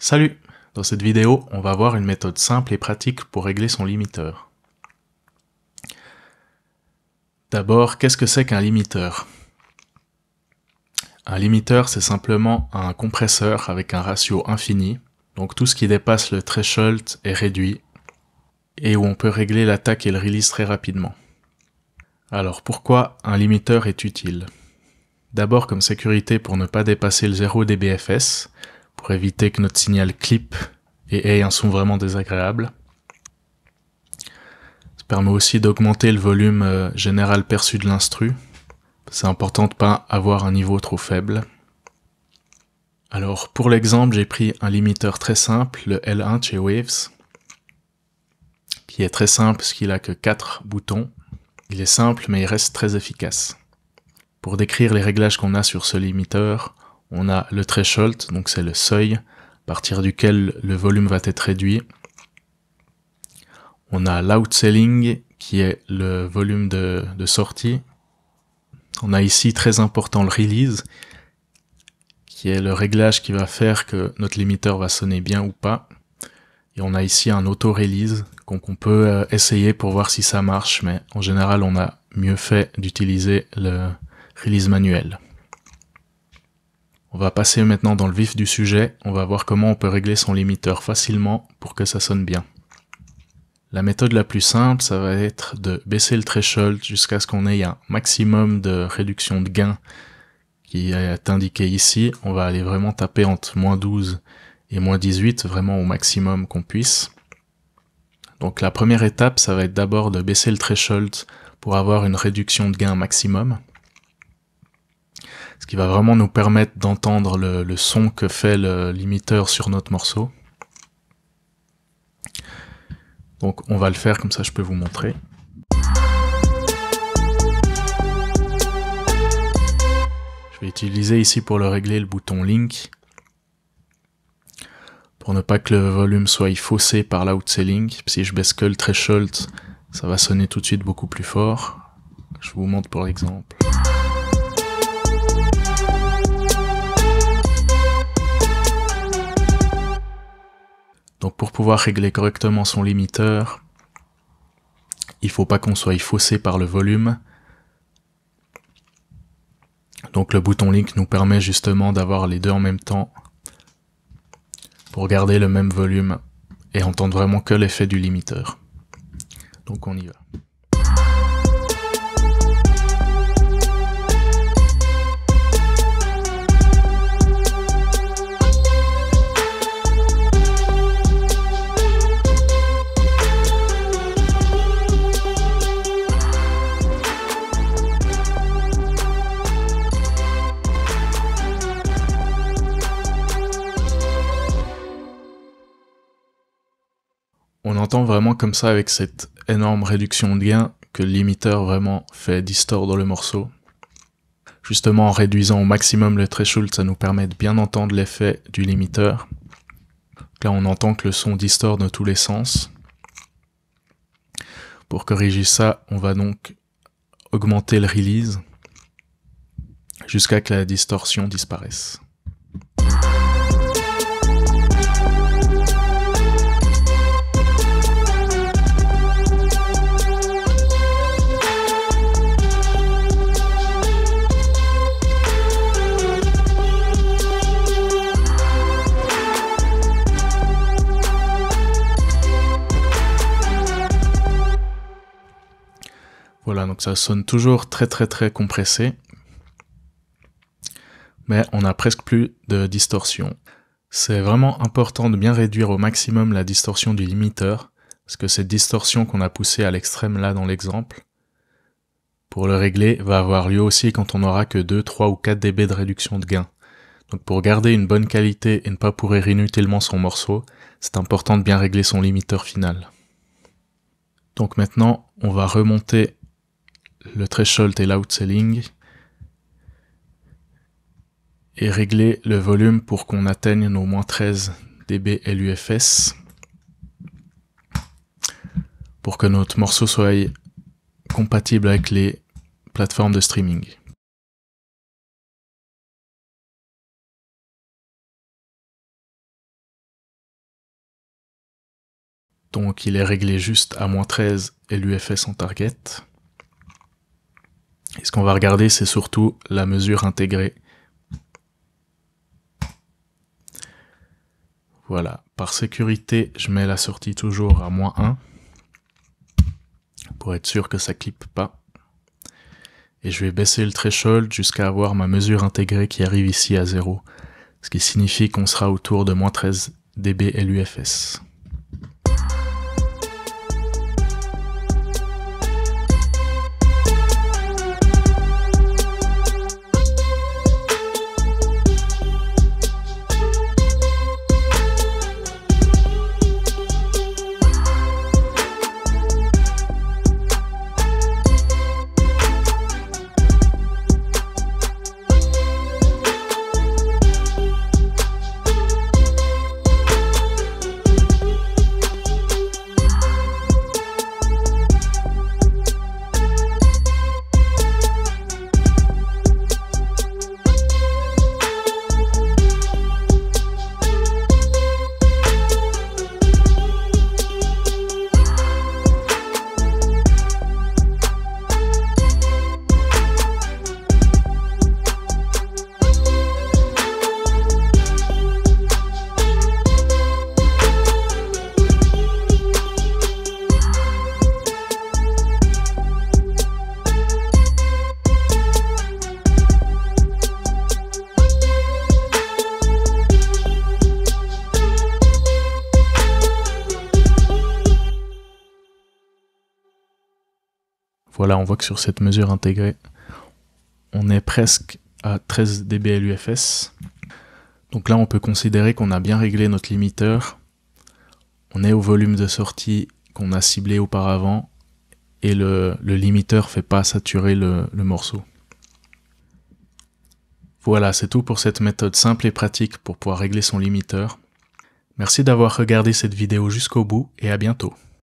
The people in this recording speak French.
Salut! Dans cette vidéo, on va voir une méthode simple et pratique pour régler son limiteur. D'abord, qu'est-ce que c'est qu'un limiteur? Un limiteur, c'est simplement un compresseur avec un ratio infini, donc tout ce qui dépasse le threshold est réduit, et où on peut régler l'attaque et le release très rapidement. Alors pourquoi un limiteur est utile? D'abord comme sécurité pour ne pas dépasser le 0 dBFS, pour éviter que notre signal clip et ait un son vraiment désagréable. Ça permet aussi d'augmenter le volume général perçu de l'instru. C'est important de ne pas avoir un niveau trop faible. Alors pour l'exemple, j'ai pris un limiteur très simple, le L1 chez Waves, qui est très simple parce qu'il n'a que 4 boutons. Il est simple mais il reste très efficace. Pour décrire les réglages qu'on a sur ce limiteur, on a le threshold, donc c'est le seuil à partir duquel le volume va être réduit. On a l'outselling qui est le volume de sortie. On a ici très important le release qui est le réglage qui va faire que notre limiteur va sonner bien ou pas. Et on a ici un auto-release qu'on peut essayer pour voir si ça marche, mais en général on a mieux fait d'utiliser le release manuel. On va passer maintenant dans le vif du sujet, on va voir comment on peut régler son limiteur facilement pour que ça sonne bien. La méthode la plus simple, ça va être de baisser le threshold jusqu'à ce qu'on ait un maximum de réduction de gain qui est indiqué ici. On va aller vraiment taper entre moins 12 et moins 18, vraiment au maximum qu'on puisse. Donc la première étape, ça va être d'abord de baisser le threshold pour avoir une réduction de gain maximum. Ce qui va vraiment nous permettre d'entendre le son que fait le limiteur sur notre morceau. Donc on va le faire comme ça, je peux vous montrer. Je vais utiliser ici pour le régler le bouton Link, pour ne pas que le volume soit faussé par l'outselling. Si je baisse que le threshold, ça va sonner tout de suite beaucoup plus fort. Je vous montre pour l'exemple. Donc pour pouvoir régler correctement son limiteur, il ne faut pas qu'on soit faussé par le volume. Donc le bouton Link nous permet justement d'avoir les deux en même temps pour garder le même volume et entendre vraiment que l'effet du limiteur. Donc on y va. On entend vraiment comme ça avec cette énorme réduction de gain que le limiteur vraiment fait distordre le morceau. Justement en réduisant au maximum le threshold, ça nous permet de bien entendre l'effet du limiteur. Là on entend que le son distord dans tous les sens. Pour corriger ça, on va donc augmenter le release jusqu'à que la distorsion disparaisse. Voilà, donc ça sonne toujours très compressé, mais on n'a presque plus de distorsion. C'est vraiment important de bien réduire au maximum la distorsion du limiteur, parce que cette distorsion qu'on a poussée à l'extrême là dans l'exemple, pour le régler, va avoir lieu aussi quand on n'aura que 2, 3 ou 4 dB de réduction de gain. Donc pour garder une bonne qualité et ne pas pourrir inutilement son morceau, c'est important de bien régler son limiteur final. Donc maintenant, on va remonter le threshold et l'outselling et régler le volume pour qu'on atteigne nos moins 13 dB LUFS pour que notre morceau soit compatible avec les plateformes de streaming. Donc il est réglé juste à -13 et l'UFS en target. Et ce qu'on va regarder, c'est surtout la mesure intégrée. Voilà, par sécurité, je mets la sortie toujours à -1 pour être sûr que ça clippe pas. Et je vais baisser le threshold jusqu'à avoir ma mesure intégrée qui arrive ici à 0, ce qui signifie qu'on sera autour de -13 dB LUFS. Voilà, on voit que sur cette mesure intégrée, on est presque à 13 dB LUFS. Donc là, on peut considérer qu'on a bien réglé notre limiteur. On est au volume de sortie qu'on a ciblé auparavant et le limiteur ne fait pas saturer le morceau. Voilà, c'est tout pour cette méthode simple et pratique pour pouvoir régler son limiteur. Merci d'avoir regardé cette vidéo jusqu'au bout et à bientôt.